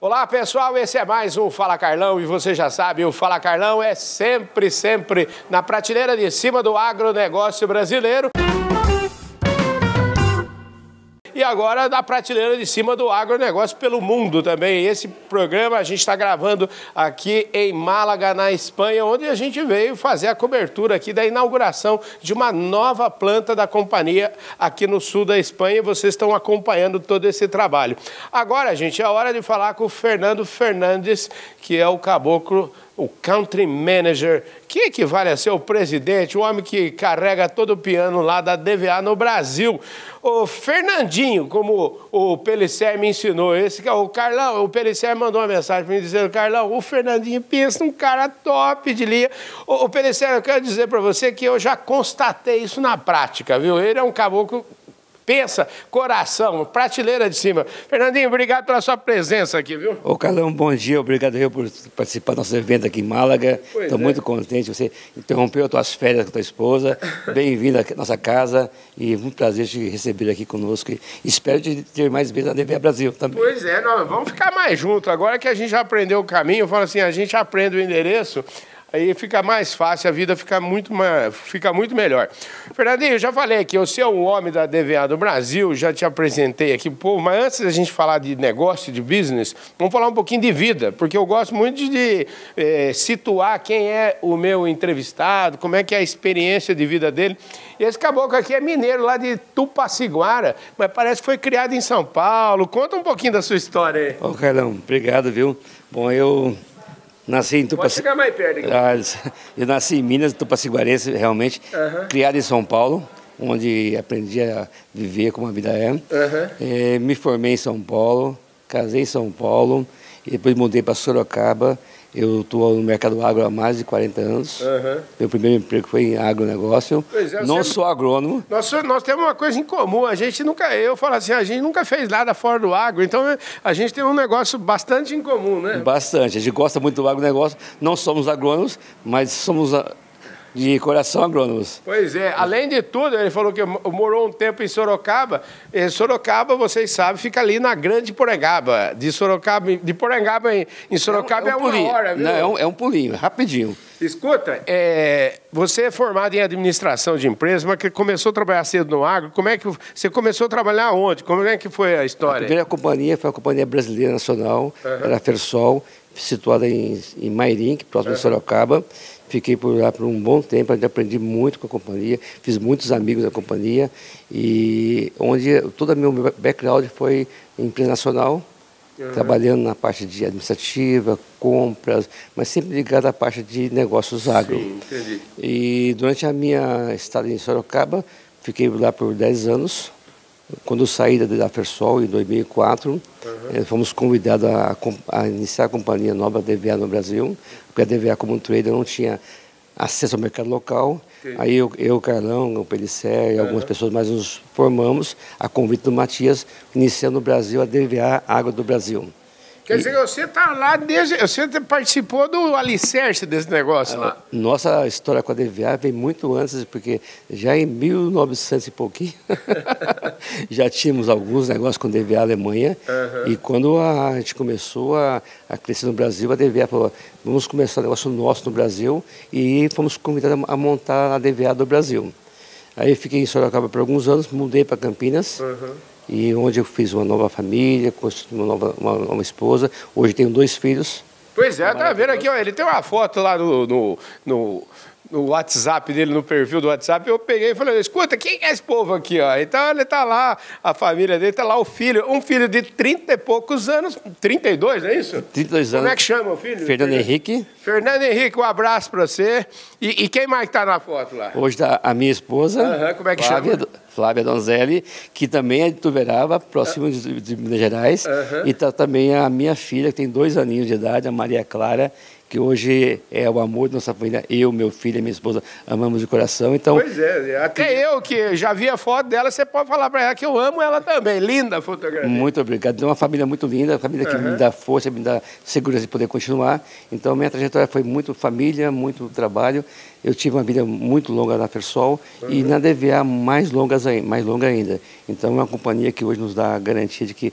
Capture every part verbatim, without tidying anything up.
Olá pessoal, esse é mais um Fala Carlão e você já sabe, o Fala Carlão é sempre, sempre na prateleira de cima do agronegócio brasileiro. E agora na prateleira de cima do agronegócio pelo mundo também. Esse programa a gente está gravando aqui em Málaga, na Espanha, onde a gente veio fazer a cobertura aqui da inauguração de uma nova planta da companhia aqui no sul da Espanha. E vocês estão acompanhando todo esse trabalho. Agora, gente, é hora de falar com o Fernando Fernandes, que é o caboclo, o Country Manager, que equivale a ser o presidente, o homem que carrega todo o piano lá da D V A no Brasil. O Fernandinho, como o Pellicer me ensinou, esse que é o Carlão, o Pellicer mandou uma mensagem para mim dizendo: Carlão, o Fernandinho pensa num cara top de linha. O, o Pellicer, eu quero dizer para você que eu já constatei isso na prática, viu? Ele é um caboclo, pensa, coração, prateleira de cima. Fernandinho, obrigado pela sua presença aqui, viu? Ô Carlão, bom dia, obrigado eu por participar do nosso evento aqui em Málaga. Estou é. muito contente, você interrompeu as tuas férias com a tua esposa. Bem-vindo à nossa casa e muito prazer te receber aqui conosco. E espero te ter mais vezes na D V A Brasil também. Pois é, nós vamos ficar mais juntos. Agora que a gente já aprendeu o caminho, eu falo assim, a gente aprende o endereço, aí fica mais fácil, a vida fica muito, mais, fica muito melhor. Fernandinho, eu já falei aqui, você é um homem da D V A do Brasil, já te apresentei aqui, pô, mas antes da gente falar de negócio, de business, vamos falar um pouquinho de vida, porque eu gosto muito de, de é, situar quem é o meu entrevistado, como é que é a experiência de vida dele. E esse caboclo aqui é mineiro, lá de Tupaciguara, mas parece que foi criado em São Paulo. Conta um pouquinho da sua história aí. Ô Carlão, obrigado, viu? Bom, eu... Nasci em Tupaci... Pode ficar mais perto aqui. Ah, eu nasci em Minas, Tupaciguarense, realmente, uhum. Criado em São Paulo, onde aprendi a viver como a vida é. Uhum. É, me formei em São Paulo, casei em São Paulo, e depois mudei para Sorocaba. Eu estou no mercado agro há mais de quarenta anos. Uhum. Meu primeiro emprego foi em agronegócio. É, não sempre... sou agrônomo. Nós, nós temos uma coisa em comum. A gente nunca, eu falo assim, a gente nunca fez nada fora do agro. Então a gente tem um negócio bastante em comum, né? Bastante. A gente gosta muito do agronegócio. Não somos agrônomos, mas somos de coração agrônomos. Pois é. Além de tudo, ele falou que morou um tempo em Sorocaba. E Sorocaba, vocês sabem, fica ali na Grande Porangaba. De Sorocaba, de Porangaba em, em Sorocaba é, um, é, um é uma hora, viu? Não, é um, é um pulinho, rapidinho. Escuta, é, você é formado em administração de empresas, mas que começou a trabalhar cedo no agro. Como é que você começou a trabalhar onde? Como é que foi a história? A primeira companhia foi a Companhia Brasileira Nacional, uhum. Era a Fersol, situada em, em Mairim, próximo uhum. de Sorocaba. Fiquei por lá por um bom tempo, aprendi muito com a companhia, fiz muitos amigos da companhia, e onde todo o meu background foi em empresa nacional, uhum. Trabalhando na parte de administrativa, compras, mas sempre ligado à parte de negócios agro. Sim, entendi. E durante a minha estada em Sorocaba, fiquei lá por dez anos. Quando saí da Fersol, em dois mil e quatro, uhum. Fomos convidados a, a iniciar a companhia nova D V A no Brasil, porque a D V A como um trader não tinha acesso ao mercado local. Sim. Aí eu, eu, Carlão, o Pellicer e algumas uhum. pessoas mais nos formamos, a convite do Matias, iniciando no Brasil a D V A Agro do Brasil. Quer dizer, você está lá desde... Você participou do alicerce desse negócio lá. Nossa história com a D V A vem muito antes, porque já em mil e novecentos e pouquinho já tínhamos alguns negócios com D V A Alemanha. Uhum. E quando a gente começou a, a crescer no Brasil, a D V A falou: vamos começar um negócio nosso no Brasil, e fomos convidados a montar a D V A do Brasil. Aí eu fiquei em Sorocaba por alguns anos, mudei para Campinas. Uhum. E onde eu fiz uma nova família, constituí uma nova uma, uma esposa. Hoje tenho dois filhos. Pois é, tá vendo aqui, ó, ele tem uma foto lá no, no, no, no WhatsApp dele, no perfil do WhatsApp. Eu peguei e falei: escuta, quem é esse povo aqui, ó? Então ele tá lá, a família dele, tá lá o filho, um filho de trinta e poucos anos, trinta e dois, não é isso? trinta e dois anos. Como é que chama o filho? Fernando Henrique. Fernando Henrique, um abraço para você. E, e quem mais que tá na foto lá? Hoje tá a minha esposa. Uhum, como é que Flávia, chama? Flávia Donzelli, que também é de Tuverava, próximo de, de Minas Gerais. Uhum. E tá também a minha filha, que tem dois aninhos de idade, a Maria Clara, que hoje é o amor da nossa família. Eu, meu filho e minha esposa amamos de coração. Então, pois é, até eu que já vi a foto dela, você pode falar para ela que eu amo ela também. Linda a fotografia. Muito obrigado. Tem uma família muito linda, uma família que uhum. me dá força, me dá segurança de poder continuar. Então, minha trajetória foi muito família, muito trabalho. Eu tive uma vida muito longa na Fersol uhum. e na D V A mais, longas, mais longa ainda. Então, é uma companhia que hoje nos dá a garantia de que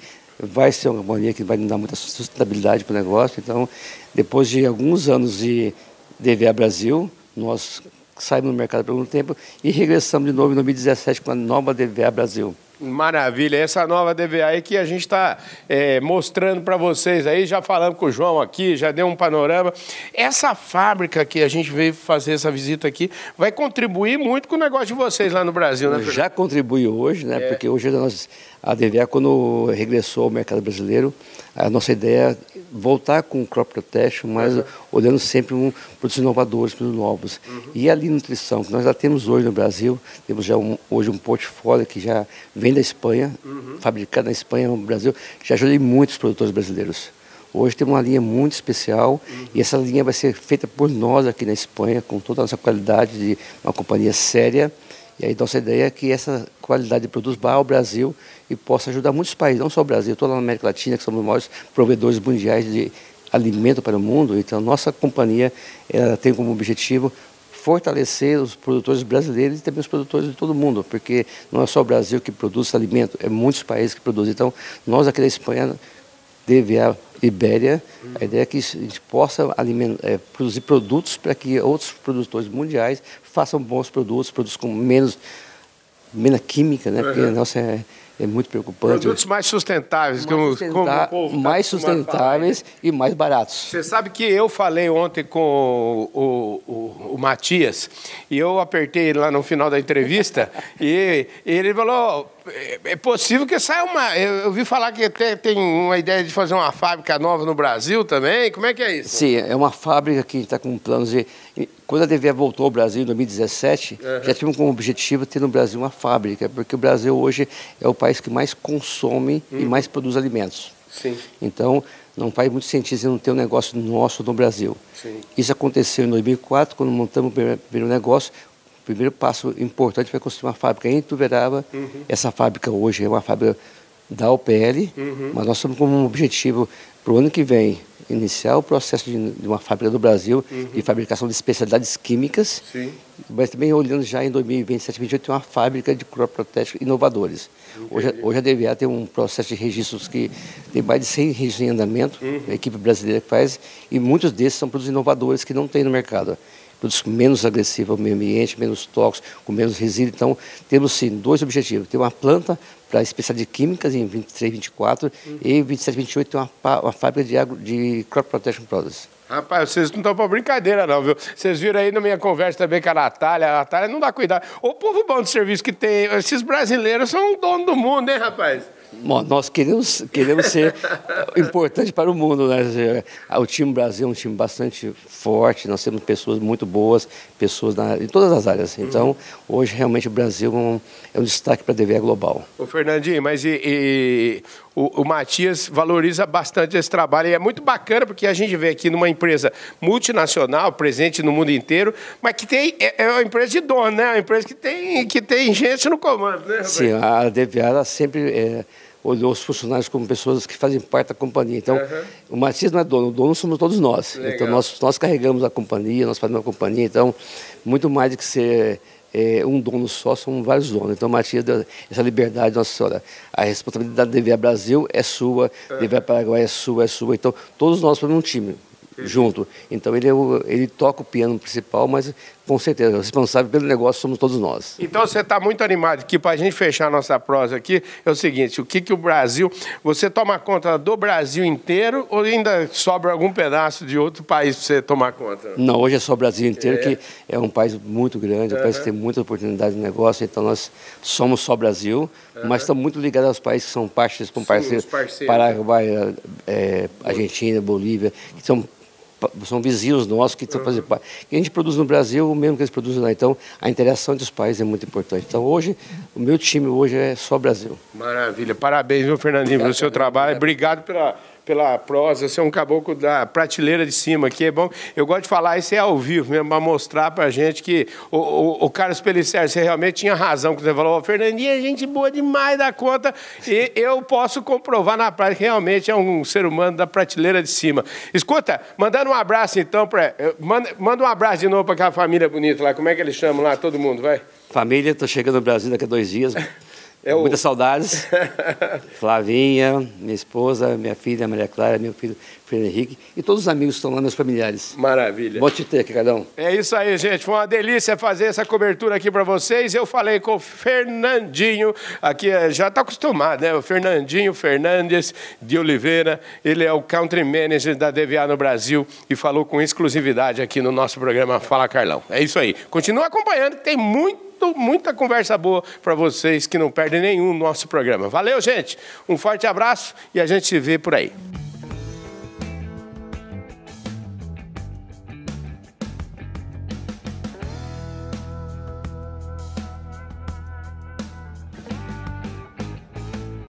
vai ser uma companhia que vai nos dar muita sustentabilidade para o negócio. Então, depois de alguns anos de D V A Brasil, nós saímos no mercado por algum tempo e regressamos de novo em dois mil e dezessete com a nova D V A Brasil. Maravilha, essa nova D V A aí que a gente está é, mostrando para vocês aí, já falando com o João aqui, já deu um panorama. Essa fábrica que a gente veio fazer essa visita aqui vai contribuir muito com o negócio de vocês lá no Brasil, né? Já contribui hoje, né? É. Porque hoje nós, a D V A, quando regressou ao mercado brasileiro, a nossa ideia é voltar com o Crop Protection, mas uhum. olhando sempre um, produtos inovadores, produtos novos. Uhum. E a linha nutrição, que nós já temos hoje no Brasil, temos já um, hoje um portfólio que já vem da Espanha, uhum. fabricado na Espanha, no Brasil, já ajudei muitos produtores brasileiros. Hoje tem uma linha muito especial uhum. e essa linha vai ser feita por nós aqui na Espanha, com toda a nossa qualidade de uma companhia séria. E aí nossa ideia é que essa qualidade de produtos vá ao Brasil e possa ajudar muitos países, não só o Brasil, toda a América Latina, que somos os maiores provedores mundiais de alimento para o mundo. Então nossa companhia ela tem como objetivo fortalecer os produtores brasileiros e também os produtores de todo o mundo, porque não é só o Brasil que produz alimento, é muitos países que produzem. Então, nós aqui da Espanha, D V A Ibéria, uhum. a ideia é que a gente possa alimentar, é, produzir produtos para que outros produtores mundiais façam bons produtos, produtos com menos, menos química, né? Uhum. Porque a nossa é, é muito preocupante. Produtos mais sustentáveis, mais, como, sustenta como o povo mais tá sustentáveis e mais baratos. Você sabe que eu falei ontem com o, o, o, o Matias e eu apertei ele lá no final da entrevista e, e ele falou, é possível que saia uma... Eu ouvi falar que até tem uma ideia de fazer uma fábrica nova no Brasil também. Como é que é isso? Sim, é uma fábrica que está com planos de... Quando a D V A voltou ao Brasil em dois mil e dezessete, uhum. já tivemos como objetivo ter no Brasil uma fábrica, porque o Brasil hoje é o país que mais consome uhum. e mais produz alimentos. Sim. Então, não faz muito sentido não ter um negócio nosso no Brasil. Sim. Isso aconteceu em dois mil e quatro, quando montamos o primeiro, primeiro negócio. O primeiro passo importante foi construir uma fábrica em Ituverava. Uhum. Essa fábrica hoje é uma fábrica da O P L, uhum. mas nós estamos como um objetivo para o ano que vem iniciar o processo de, de uma fábrica do Brasil uhum. de fabricação de especialidades químicas, Sim. mas também olhando já em dois mil e vinte e sete, dois mil e vinte e oito tem uma fábrica de crop protection inovadores. Hoje, hoje a D V A tem um processo de registros que tem mais de cem registros em andamento, uhum. a equipe brasileira que faz, e muitos desses são produtos inovadores que não tem no mercado. Produtos menos agressivos ao meio ambiente, menos tóxicos, com menos resíduos. Então, temos sim dois objetivos. Ter uma planta para especialidade de químicas em vinte e três, vinte e quatro uhum. e em vinte e sete, vinte e oito tem uma, uma fábrica de, agro, de Crop Protection Products. Rapaz, vocês não estão para brincadeira não, viu? Vocês viram aí na minha conversa também com a Natália. A Natália não dá cuidado. O povo bom de serviço que tem, esses brasileiros são dono do mundo, hein, rapaz? Bom, nós queremos, queremos ser importante para o mundo, né? O time Brasil é um time bastante forte, nós temos pessoas muito boas, pessoas na, em todas as áreas. Então, uhum. hoje, realmente, o Brasil é um, é um destaque para a D V A global. Ô, Fernandinho, mas e, e, o, o Matias valoriza bastante esse trabalho e é muito bacana porque a gente vê aqui numa empresa multinacional, presente no mundo inteiro, mas que tem, é, é uma empresa de dono, né? Uma empresa que tem, que tem gente no comando, né? Sim, a D V A ela sempre... É, olhou os funcionários como pessoas que fazem parte da companhia. Então, uhum. o Matias não é dono, o dono somos todos nós. Legal. Então, nós, nós carregamos a companhia, nós fazemos a companhia. Então, muito mais do que ser é, um dono só, são vários donos. Então, o Matias deu essa liberdade, nossa senhora. A responsabilidade da D V A Brasil é sua, uhum. D V A Paraguai é sua, é sua. Então, todos nós somos um time. Junto. Então ele, é o, ele toca o piano principal, mas com certeza, o responsável pelo negócio somos todos nós. Então você está muito animado aqui, para a gente fechar a nossa prosa aqui, é o seguinte, o que, que o Brasil, você toma conta do Brasil inteiro ou ainda sobra algum pedaço de outro país para você tomar conta? Não, hoje é só o Brasil inteiro, é. que é um país muito grande, um uhum. país que tem muita oportunidade de negócio, então nós somos só Brasil, uhum. mas estamos muito ligados aos países que são parceiros, como parceiros, parceiros Paraguai, é, Argentina, Bolívia, que são são vizinhos nossos que estão uhum. fazendo parte. E a gente produz no Brasil o mesmo que eles produzem lá. Então, a interação entre os países é muito importante. Então, hoje, o meu time hoje é só Brasil. Maravilha. Parabéns, viu, Fernandinho, pelo seu trabalho. Obrigado pela... pela prosa, você é um caboclo da prateleira de cima aqui, é bom. Eu gosto de falar isso é ao vivo mesmo, para mostrar pra gente que o, o, o Carlos Pellicer, você realmente tinha razão quando você falou, oh, Fernandinho é gente boa demais da conta, e eu posso comprovar na prática que realmente é um ser humano da prateleira de cima. Escuta, mandando um abraço então, pra, manda, manda um abraço de novo para aquela família bonita lá, como é que eles chamam lá, todo mundo, vai? Família, tô chegando no Brasil daqui a dois dias. É o... Muitas saudades. Flavinha, minha esposa, minha filha Maria Clara, meu filho Fernando Henrique e todos os amigos que estão lá, meus familiares. Maravilha. Bom te ter aqui, Cadão. É isso aí, gente. Foi uma delícia fazer essa cobertura aqui para vocês. Eu falei com o Fernandinho, aqui já está acostumado, né? O Fernandinho Fernandes de Oliveira. Ele é o Country Manager da D V A no Brasil e falou com exclusividade aqui no nosso programa Fala Carlão. É isso aí. Continua acompanhando, que tem muito muita conversa boa para vocês que não perdem nenhum nosso programa. Valeu, gente. Um forte abraço e a gente se vê por aí.